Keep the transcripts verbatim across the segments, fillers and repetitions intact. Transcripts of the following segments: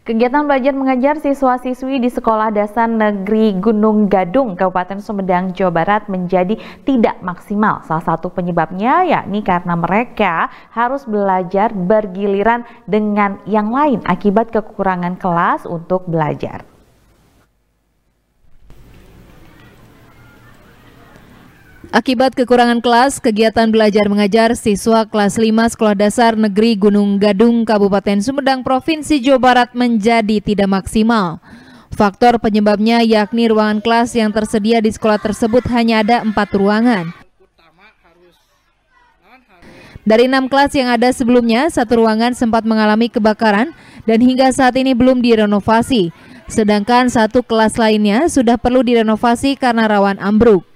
Kegiatan belajar mengajar siswa-siswi di Sekolah Dasar Negeri Gunung Gadung, Kabupaten Sumedang, Jawa Barat menjadi tidak maksimal. Salah satu penyebabnya yakni karena mereka harus belajar bergiliran dengan yang lain akibat kekurangan kelas untuk belajar. Akibat kekurangan kelas, kegiatan belajar mengajar siswa kelas lima Sekolah Dasar Negeri Gunung Gadung, Kabupaten Sumedang, Provinsi Jawa Barat menjadi tidak maksimal. Faktor penyebabnya yakni ruangan kelas yang tersedia di sekolah tersebut hanya ada empat ruangan. Dari enam kelas yang ada sebelumnya, satu ruangan sempat mengalami kebakaran dan hingga saat ini belum direnovasi. Sedangkan satu kelas lainnya sudah perlu direnovasi karena rawan ambruk.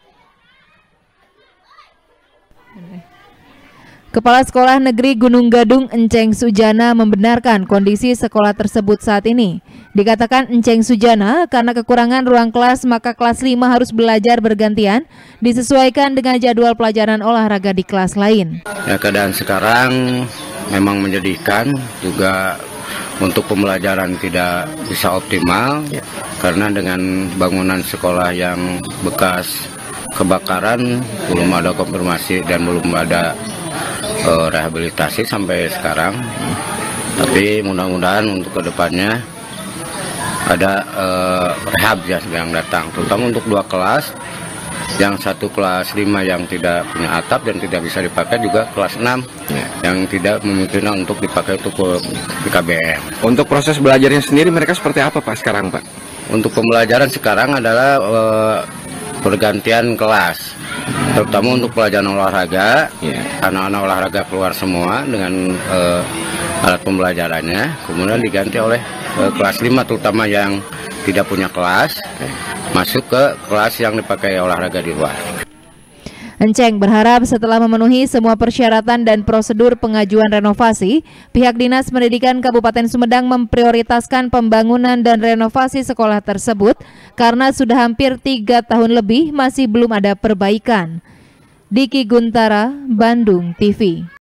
Kepala Sekolah Negeri Gunung Gadung, Enceng Sujana, membenarkan kondisi sekolah tersebut saat ini. Dikatakan Enceng Sujana, karena kekurangan ruang kelas maka kelas lima harus belajar bergantian, disesuaikan dengan jadwal pelajaran olahraga di kelas lain. Ya, keadaan sekarang memang menyedihkan, juga untuk pembelajaran tidak bisa optimal, ya. Karena dengan bangunan sekolah yang bekas kebakaran, belum ada konfirmasi dan belum ada uh, rehabilitasi sampai sekarang. Tapi mudah-mudahan untuk kedepannya ada uh, rehab ya yang datang, terutama untuk dua kelas. Yang satu kelas lima yang tidak punya atap dan tidak bisa dipakai, juga kelas enam ya, yang tidak memungkinkan untuk dipakai untuk P K B M. Untuk proses belajarnya sendiri mereka seperti apa Pak sekarang Pak? Untuk pembelajaran sekarang adalah uh, pergantian kelas, terutama untuk pelajaran olahraga. Anak-anak yeah. olahraga keluar semua dengan uh, alat pembelajarannya, kemudian diganti oleh uh, kelas lima terutama yang tidak punya kelas, eh, masuk ke kelas yang dipakai olahraga di luar. Enceng berharap setelah memenuhi semua persyaratan dan prosedur pengajuan renovasi, pihak Dinas Pendidikan Kabupaten Sumedang memprioritaskan pembangunan dan renovasi sekolah tersebut karena sudah hampir tiga tahun lebih masih belum ada perbaikan. Diki Guntara, Bandung T V.